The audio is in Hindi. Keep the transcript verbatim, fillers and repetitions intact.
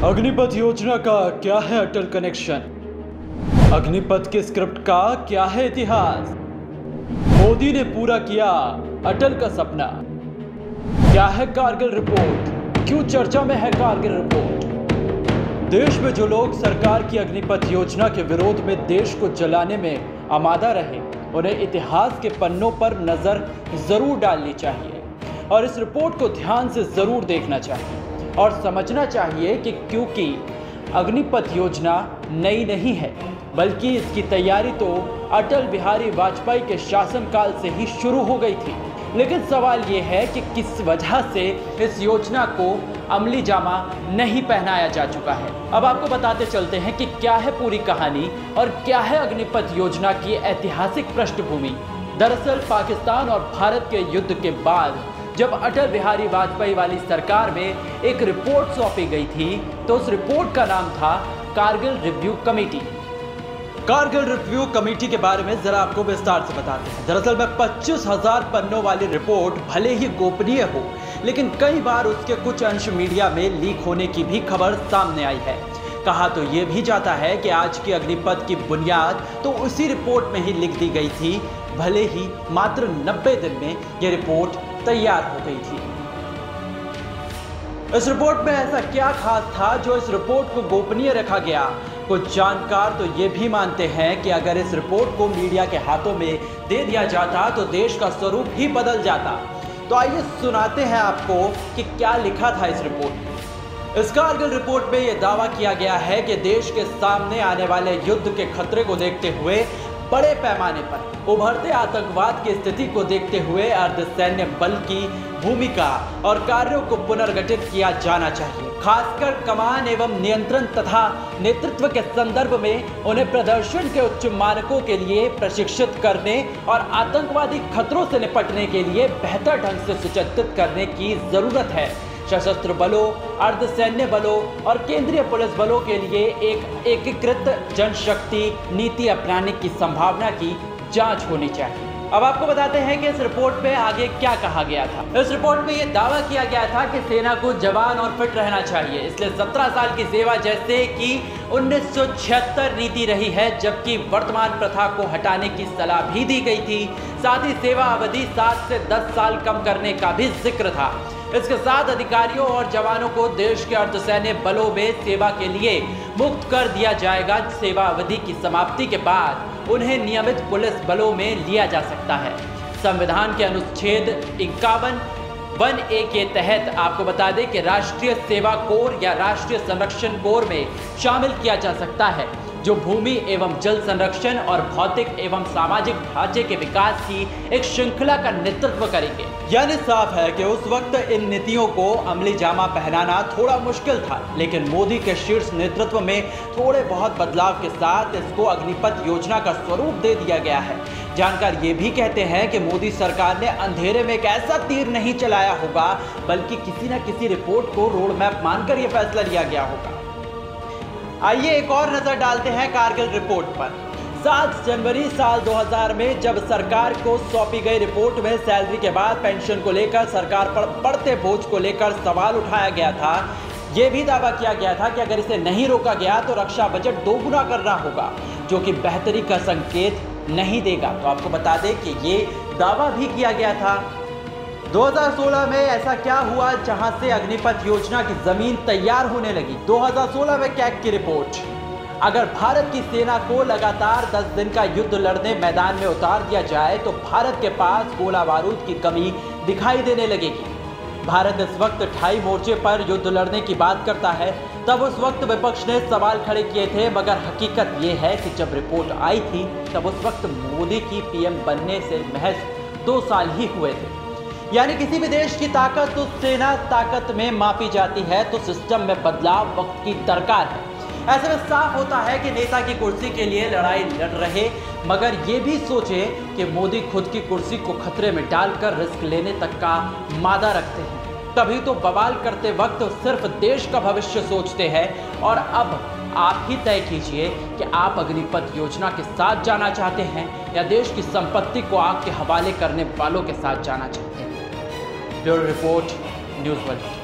अग्निपथ योजना का क्या है अटल कनेक्शन? अग्निपथ के स्क्रिप्ट का क्या है इतिहास? मोदी ने पूरा किया अटल का सपना। क्या है कारगिल रिपोर्ट? क्यों चर्चा में है कारगिल रिपोर्ट? देश में जो लोग सरकार की अग्निपथ योजना के विरोध में देश को जलाने में आमादा रहे, उन्हें इतिहास के पन्नों पर नजर जरूर डालनी चाहिए और इस रिपोर्ट को ध्यान से जरूर देखना चाहिए और समझना चाहिए कि क्योंकि अग्निपथ योजना नई नहीं है, बल्कि इसकी तैयारी तो अटल बिहारी वाजपेयी के शासनकाल से ही शुरू हो गई थी। लेकिन सवाल ये है कि किस वजह से इस योजना को अमली जामा नहीं पहनाया जा चुका है। अब आपको बताते चलते हैं कि क्या है पूरी कहानी और क्या है अग्निपथ योजना की ऐतिहासिक पृष्ठभूमि। दरअसल पाकिस्तान और भारत के युद्ध के बाद जब अटल बिहारी वाजपेयी वाली सरकार में एक रिपोर्ट सौंपी गई थी, तो उस रिपोर्ट का नाम था Kargil review committee. Kargil review committee के बारे में जरा आपको विस्तार से बताते हैं। दरअसल में पच्चीस हजार पन्नों वाली रिपोर्ट भले ही गोपनीय हो, लेकिन कई बार उसके कुछ अंश मीडिया में लीक होने की भी खबर सामने आई है। कहा तो यह भी जाता है कि आज की अग्निपथ की बुनियाद तो उसी रिपोर्ट में ही लिख दी गई थी, भले ही मात्र नब्बे दिन में यह रिपोर्ट तैयार हो गई थी। इस रिपोर्ट में ऐसा क्या खास था जो इस रिपोर्ट को गोपनीय रखा गया? कुछ जानकार तो ये भी मानते हैं कि अगर इस रिपोर्ट को मीडिया के हाथों में दे दिया जाता तो देश का स्वरूप ही बदल जाता। तो आइए सुनाते हैं आपको कि क्या लिखा था इस रिपोर्ट में। इस कारगिल रिपोर्ट में यह दावा किया गया है कि देश के सामने आने वाले युद्ध के खतरे को देखते हुए, बड़े पैमाने पर उभरते आतंकवाद की स्थिति को देखते हुए अर्धसैन्य बल की भूमिका और कार्यों को पुनर्गठित किया जाना चाहिए। खासकर कमान एवं नियंत्रण तथा नेतृत्व के संदर्भ में उन्हें प्रदर्शन के उच्च मानकों के लिए प्रशिक्षित करने और आतंकवादी खतरों से निपटने के लिए बेहतर ढंग से सुसज्जित करने की जरूरत है। सशस्त्र बलों, अर्धसैन्य बलों और केंद्रीय पुलिस बलों के लिए एक एकीकृत जनशक्ति नीति अपनाने की संभावना की जांच होनी चाहिए। अब आपको बताते हैं कि इस रिपोर्ट में आगे क्या कहा गया था। इस रिपोर्ट में यह दावा किया गया था कि सेना को जवान और फिट रहना चाहिए, इसलिए सत्रह साल की सेवा जैसे कि उन्नीस सौ छिहत्तर नीति रही है, जबकि वर्तमान प्रथा को हटाने की सलाह भी दी गई थी। साथ ही सेवा अवधि सात से दस साल कम करने का भी जिक्र था। इसके साथ अधिकारियों और जवानों को देश के अर्धसैन्य बलों में सेवा के लिए मुक्त कर दिया जाएगा। सेवा अवधि की समाप्ति के बाद उन्हें नियमित पुलिस बलों में लिया जा सकता है। संविधान के अनुच्छेद इक्यावन वन ए के तहत आपको बता दें कि राष्ट्रीय सेवा कोर या राष्ट्रीय संरक्षण कोर में शामिल किया जा सकता है, जो भूमि एवं जल संरक्षण और भौतिक एवं सामाजिक ढांचे के विकास की एक श्रृंखला का नेतृत्व करेंगे। यानी साफ है कि उस वक्त इन नीतियों को अमली जामा पहनाना थोड़ा मुश्किल था, लेकिन मोदी के शीर्ष नेतृत्व में थोड़े बहुत बदलाव के साथ इसको अग्निपथ योजना का स्वरूप दे दिया गया है। जानकार ये भी कहते हैं कि मोदी सरकार ने अंधेरे में एक ऐसा तीर नहीं चलाया होगा, बल्कि किसी न किसी रिपोर्ट को रोड मैप मानकर यह फैसला लिया गया होगा। आइए एक और नजर डालते हैं कारगिल रिपोर्ट पर। सात जनवरी साल दो हज़ार में जब सरकार को सौंपी गई रिपोर्ट में सैलरी के बाद पेंशन को लेकर सरकार पर बढ़ते बोझ को लेकर सवाल उठाया गया था। यह भी दावा किया गया था कि अगर इसे नहीं रोका गया तो रक्षा बजट दोगुना करना होगा, जो कि बेहतरी का संकेत नहीं देगा। तो आपको बता दें कि ये दावा भी किया गया था। दो हज़ार सोलह में ऐसा क्या हुआ जहां से अग्निपथ योजना की जमीन तैयार होने लगी? दो हज़ार सोलह में कैग की रिपोर्ट। अगर भारत की सेना को लगातार दस दिन का युद्ध लड़ने मैदान में उतार दिया जाए तो भारत के पास गोला बारूद की कमी दिखाई देने लगेगी। भारत इस वक्त ढाई मोर्चे पर युद्ध लड़ने की बात करता है। तब उस वक्त विपक्ष ने सवाल खड़े किए थे, मगर हकीकत यह है कि जब रिपोर्ट आई थी तब उस वक्त मोदी की पीएम बनने से महज दो साल ही हुए थे। यानी किसी भी देश की ताकत तो सेना ताकत में मापी जाती है, तो सिस्टम में बदलाव वक्त की दरकार है। ऐसे में साफ होता है कि नेता की कुर्सी के लिए लड़ाई लड़ रहे, मगर ये भी सोचे कि मोदी खुद की कुर्सी को खतरे में डालकर रिस्क लेने तक का मादा रखते हैं। तभी तो बवाल करते वक्त सिर्फ देश का भविष्य सोचते हैं। और अब आप ही तय कीजिए कि आप अग्निपथ योजना के साथ जाना चाहते हैं या देश की संपत्ति को आग के हवाले करने वालों के साथ जाना चाहते हैं। Bureau report, News one.